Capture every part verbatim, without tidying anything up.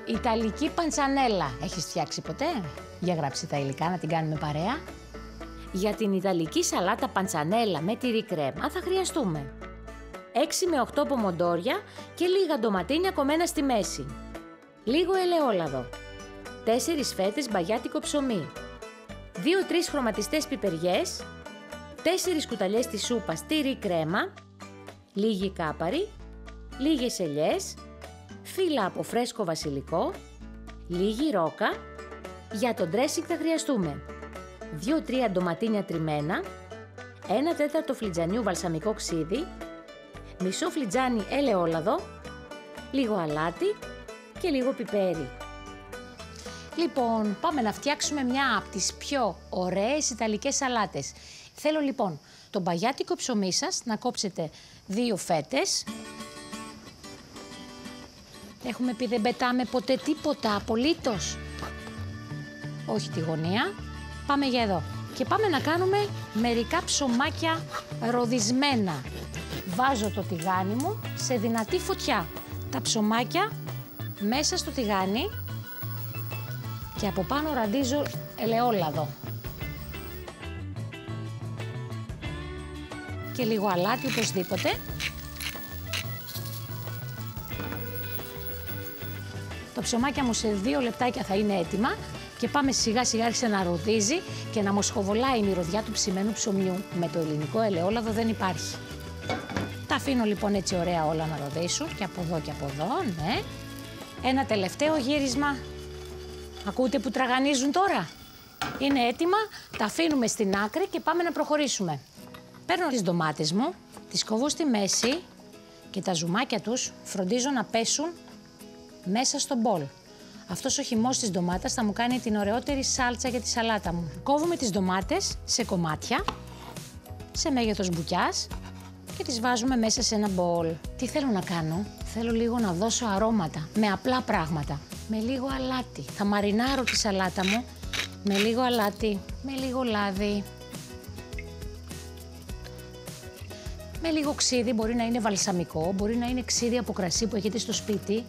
Ιταλική παντσανέλα. Έχεις φτιάξει ποτέ? Για γράψε τα υλικά να την κάνουμε παρέα. Για την Ιταλική σαλάτα παντσανέλα με τυρί κρέμα θα χρειαστούμε έξι με οκτώ πομοντόρια και λίγα ντοματίνια κομμένα στη μέση, λίγο ελαιόλαδο, τέσσερις φέτες μπαγιάτικο ψωμί, δύο τρεις χρωματιστές πιπεριές, τέσσερις κουταλιές της σούπας τυρί κρέμα, λίγη κάπαρη, λίγες ελιές, φύλλα από φρέσκο βασιλικό, λίγη ρόκα. Για το ντρέσινγκ θα χρειαστούμε δύο τρία ντοματίνια τριμμένα, ένα τέταρτο φλιτζανιού βαλσαμικό ξύδι, μισό φλιτζάνι ελαιόλαδο, λίγο αλάτι και λίγο πιπέρι. Λοιπόν, πάμε να φτιάξουμε μια από τις πιο ωραίες ιταλικές σαλάτες. Θέλω λοιπόν το μπαγιάτικο ψωμί σας να κόψετε δύο φέτες. Έχουμε πει δεν πετάμε ποτέ τίποτα, απολύτως. Όχι τη γωνία. Πάμε για εδώ. Και πάμε να κάνουμε μερικά ψωμάκια ροδισμένα. Βάζω το τηγάνι μου σε δυνατή φωτιά. Τα ψωμάκια μέσα στο τηγάνι και από πάνω ραντίζω ελαιόλαδο. Και λίγο αλάτι οπωσδήποτε. Τα ψωμάκια μου σε δύο λεπτάκια θα είναι έτοιμα και πάμε σιγά σιγά άρχισε να ροδίζει και να μοσχοβολάει η μυρωδιά του ψημένου ψωμιού. Με το ελληνικό ελαιόλαδο δεν υπάρχει. Τα αφήνω λοιπόν έτσι ωραία όλα να ροδίσουν και από εδώ και από εδώ, ναι. Ένα τελευταίο γύρισμα. Ακούτε που τραγανίζουν τώρα? Είναι έτοιμα, τα αφήνουμε στην άκρη και πάμε να προχωρήσουμε. Παίρνω τις ντομάτες μου, τις κόβω στη μέση και τα ζουμάκια τους φροντίζω να πέσουν μέσα στο μπολ. Αυτός ο χυμός της ντομάτας θα μου κάνει την ωραιότερη σάλτσα για τη σαλάτα μου. Κόβουμε τις ντομάτες σε κομμάτια, σε μέγεθος μπουκιάς και τις βάζουμε μέσα σε ένα μπολ. Τι θέλω να κάνω? Θέλω λίγο να δώσω αρώματα με απλά πράγματα. Με λίγο αλάτι. Θα μαρινάρω τη σαλάτα μου με λίγο αλάτι, με λίγο λάδι. Με λίγο ξύδι, μπορεί να είναι βαλσαμικό, μπορεί να είναι ξύδι από κρασί που έχετε στο σπίτι.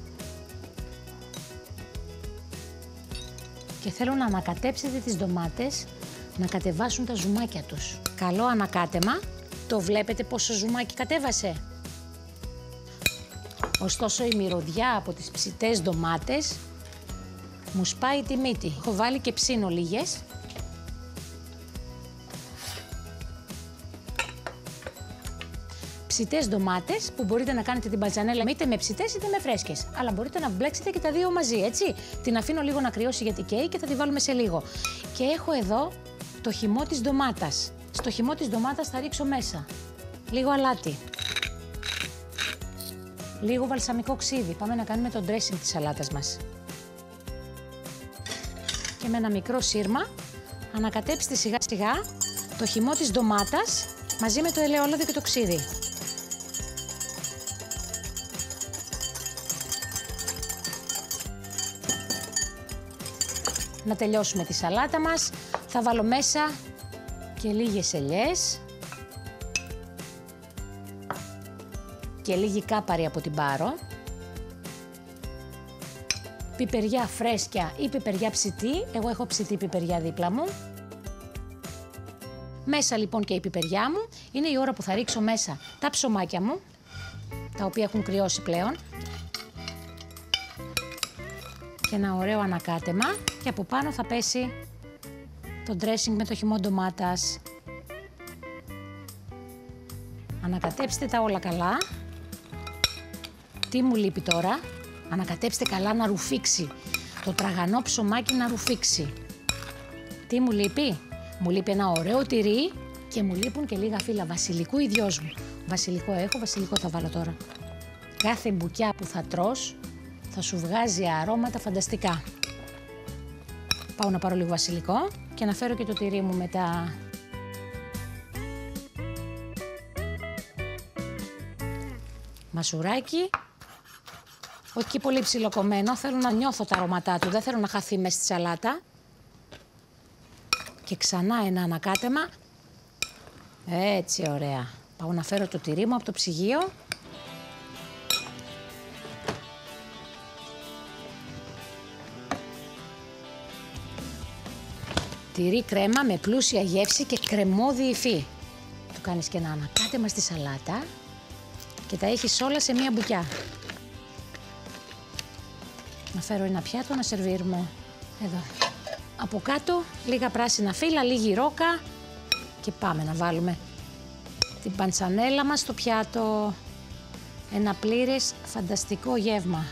Και θέλω να ανακατέψετε τις ντομάτες, να κατεβάσουν τα ζουμάκια τους. Καλό ανακάτεμα. Το βλέπετε πόσο ζουμάκι κατέβασε? Ωστόσο η μυρωδιά από τις ψητές ντομάτες μου σπάει τη μύτη. Έχω βάλει και ψήνω λίγες. Ψητές ντομάτες που μπορείτε να κάνετε την παντσανέλα είτε με ψητές είτε με φρέσκες. Αλλά μπορείτε να μπλέξετε και τα δύο μαζί, έτσι. Την αφήνω λίγο να κρυώσει γιατί καίει και θα τη βάλουμε σε λίγο. Και έχω εδώ το χυμό της ντομάτας. Στο χυμό της ντομάτας θα ρίξω μέσα λίγο αλάτι. Λίγο βαλσαμικό ξύδι. Πάμε να κάνουμε το dressing της σαλάτας μας. Και με ένα μικρό σύρμα ανακατέψτε σιγά σιγά το χυμό της ντομάτας μαζί με το ελαιόλαδο και το ξύδι. Να τελειώσουμε τη σαλάτα μας, θα βάλω μέσα και λίγες ελιές και λίγη κάπαρη από την πάρο, πιπεριά φρέσκια ή πιπεριά ψητή, εγώ έχω ψητή πιπεριά δίπλα μου. Μέσα λοιπόν και η πιπεριά μου, είναι η ώρα που θα ρίξω μέσα τα ψωμάκια μου, τα οποία έχουν κρυώσει πλέον. Και ένα ωραίο ανακάτεμα και από πάνω θα πέσει το dressing με το χυμό ντομάτας. Ανακατέψτε τα όλα καλά. Τι μου λείπει τώρα? Ανακατέψτε καλά να ρουφήξει. Το τραγανό ψωμάκι να ρουφήξει. Τι μου λείπει? Μου λείπει ένα ωραίο τυρί και μου λείπουν και λίγα φύλλα βασιλικού οι δυο μου. Βασιλικό έχω, βασιλικό θα βάλω τώρα. Κάθε μπουκιά που θα τρως θα σου βγάζει αρώματα φανταστικά. Πάω να πάρω λίγο βασιλικό και να φέρω και το τυρί μου μετά. Μασουράκι. Όχι και πολύ ψιλοκομμένο, θέλω να νιώθω τα αρώματά του, δεν θέλω να χαθεί μέσα στη σαλάτα. Και ξανά ένα ανακάτεμα. Έτσι, ωραία. Πάω να φέρω το τυρί μου από το ψυγείο. Τυρί κρέμα με πλούσια γεύση και κρεμώδη υφή. Του κάνεις και ένα ανακάτεμα στη σαλάτα και τα έχεις όλα σε μία μπουκιά. Να φέρω ένα πιάτο να σερβίρουμε. Εδώ. Από κάτω λίγα πράσινα φύλλα, λίγη ρόκα και πάμε να βάλουμε την παντσανέλα μας στο πιάτο. Ένα πλήρες φανταστικό γεύμα.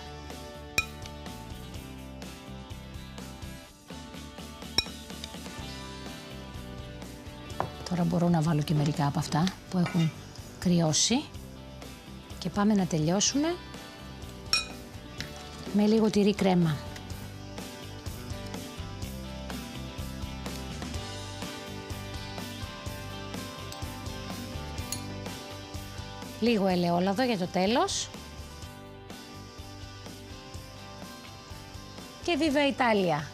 Τώρα μπορώ να βάλω και μερικά από αυτά που έχουν κρυώσει και πάμε να τελειώσουμε με λίγο τυρί κρέμα. Λίγο ελαιόλαδο για το τέλος. Και Viva Italia!